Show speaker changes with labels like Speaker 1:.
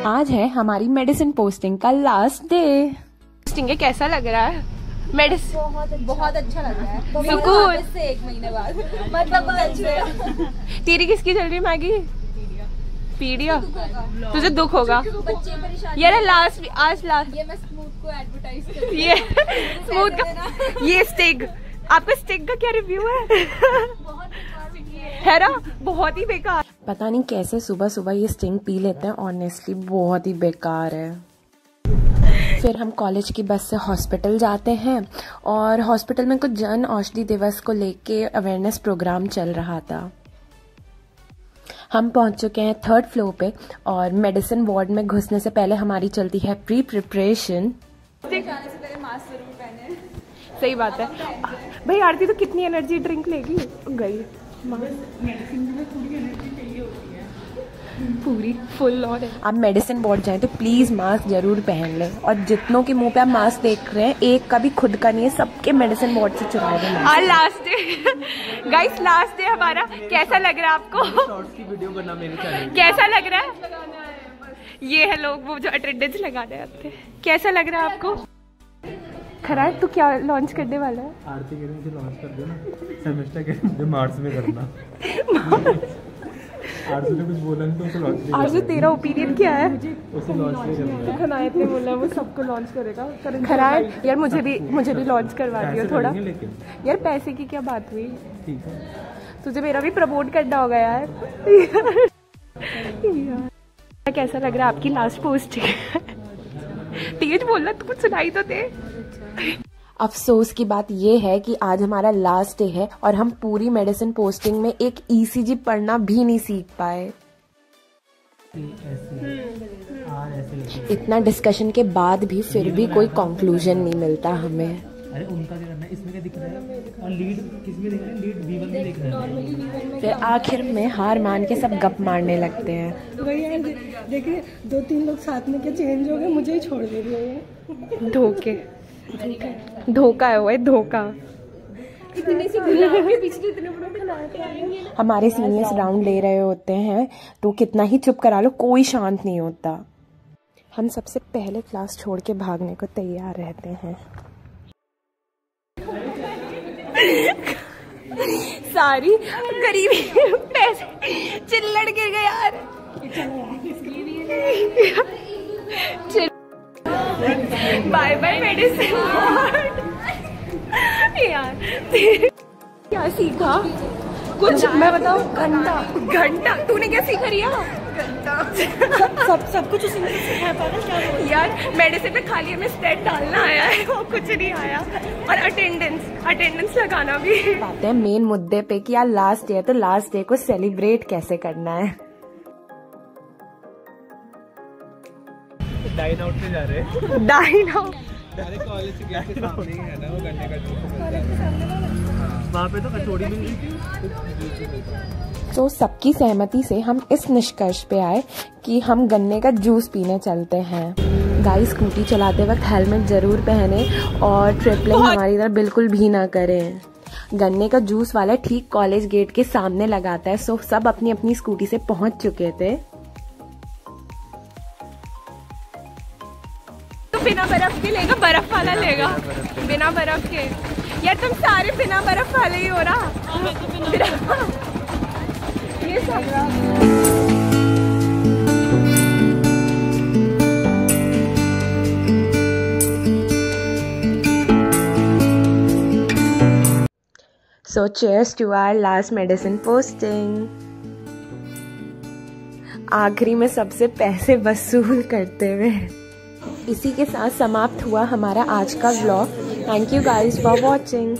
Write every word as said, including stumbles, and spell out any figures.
Speaker 1: आज है हमारी मेडिसिन पोस्टिंग का लास्ट डे। पोस्टिंग है, कैसा लग रहा है? मेडिसिन
Speaker 2: बहुत अच्छा, बहुत अच्छा लग रहा है।
Speaker 1: सुकून
Speaker 2: से एक महीने बाद मतलब
Speaker 1: तेरी किसकी चल रही है मैगी? पीडिया। तुझे दुख होगा
Speaker 2: बच्चे परेशान
Speaker 1: यार। लास्ट आज लास्ट
Speaker 2: ये मैं स्मूथ को एडवर्टाइज कर रही
Speaker 1: ये स्मूथ का ये स्टिक, आपका स्टिक का क्या रिव्यू है? है ना, बहुत ही बेकार। पता नहीं कैसे सुबह सुबह ये स्टिंग पी लेते हैं, ऑनेस्टली बहुत ही बेकार है। फिर हम कॉलेज की बस से हॉस्पिटल जाते हैं और हॉस्पिटल में कुछ जन औषधि दिवस को लेके अवेयरनेस प्रोग्राम चल रहा था। हम पहुंच चुके हैं थर्ड फ्लोर पे और मेडिसिन वार्ड में घुसने से पहले हमारी चलती है प्री प्रिपरेशन। सही बात है भाई। आरती तो कितनी एनर्जी ड्रिंक लेगी गई। मेडिसिन में पूरी एनर्जी चाहिए होती है, पूरी फुल। और आप मेडिसिन वार्ड जाएं तो प्लीज मास्क जरूर पहन लें। और जितनों के मुंह पे आप मास्क देख रहे हैं, एक का भी खुद का नहीं है, सबके मेडिसिन वार्ड से चुराए गए। आज last day guys, last day हमारा। कैसा लग रहा है आपको? शॉर्ट्स की वीडियो बना मेरे चैनल। कैसा लग रहा है? ये है लोग वो जो अटेंडेंस लगाने आते हैं। कैसा लग रहा है आपको? खरा तू क्या लॉन्च करने वाला है?
Speaker 3: आरती के मुझे लॉन्च कर दो ना, सेमेस्टर के मुझे मार्च में करना। आरती ने कुछ बोला नहीं तो उसे लॉन्च नहीं।
Speaker 1: आरती तेरा ओपिनियन क्या है?
Speaker 3: उसे लॉन्च नहीं करना है।
Speaker 1: खनायत ने बोला वो सबको लॉन्च करेगा। खरायत यार मुझे भी मुझे भी लॉन्च करवा दियो थोड़ा। यार पैसे की क्या बात हुई?
Speaker 3: ठीक है,
Speaker 1: तुझे मेरा भी प्रमोट करना होगा यार। यार कैसा लग रहा है आपकी लास्ट पोस्ट? तेज बोलना, तो कुछ सुनाई तो दे। अफसोस की बात यह है कि आज हमारा लास्ट डे है और हम पूरी मेडिसिन पोस्टिंग में एक ईसीजी पढ़ना भी नहीं सीख पाए। इतना डिस्कशन के बाद भी फिर भी कोई कंक्लूजन नहीं मिलता हमें।
Speaker 3: अरे उनका क्या करना है, इसमें क्या दिख रहा है? और लीड किस में दिख रहा है? लीड वी वन में दिख रहा है।
Speaker 1: फिर आखिर में हार मान के सब गप मारने लगते हैं।
Speaker 4: भैया देखिए दो तीन लोग साथ में क्या चेंज हो गए, मुझे ही छोड़ दे रहे हैं।
Speaker 1: धोखे धोखा है वो है धोखा।
Speaker 2: इतने से पिछले इतने बड़े
Speaker 1: हमारे सीनियर्स राउंड ले रहे होते हैं तो कितना ही चुप करा लो, कोई शांत नहीं होता। हम सबसे पहले क्लास छोड़ के भागने को तैयार रहते हैं। सारी गरीबी पैसे चिल्लड़ गिर गए यार। बाय बाय मेडिसिन यार। क्या सीखा कुछ? मैं बताऊं, घंटा घंटा तूने क्या सीखा रिया? घंटा सब सब सब कुछ उसी में सीखा है यार। मेडिसिन में खाली हमें स्टेट डालना आया है, वो कुछ नहीं आया। और अटेंडेंस अटेंडेंस लगाना भी। बात है मेन मुद्दे पे कि यार लास्ट डे है तो लास्ट डे को सेलिब्रेट कैसे करना है।
Speaker 3: डाइन आउट पे जा रहे हैं।
Speaker 1: डाइन आउट
Speaker 3: कॉलेज के गेट के सामने ही है ना वो गन्ने का जूस। वहाँ पे तो कचौड़ी मिल रही थी।
Speaker 1: तो सबकी सहमति से हम इस निष्कर्ष पे आए कि हम गन्ने का जूस पीने चलते हैं। गाइस स्कूटी चलाते वक्त हेलमेट जरूर पहने और ट्रिपलिंग हमारी तरह बिल्कुल भी ना करें। गन्ने का जूस वाला ठीक कॉलेज गेट के सामने लगाता है। सो सब अपनी अपनी स्कूटी से पहुंच चुके थे। तो बिना बर्फ के लेगा, बर्फ वाला लेगा। बिना बर्फ के यार तुम सारे बिना बर्फ वाले ही हो रहा। ये सब So cheers to our last medicine posting. आखिरी में सबसे पैसे वसूल करते हुए। इसी के साथ समाप्त हुआ हमारा आज का vlog. Thank you guys for watching.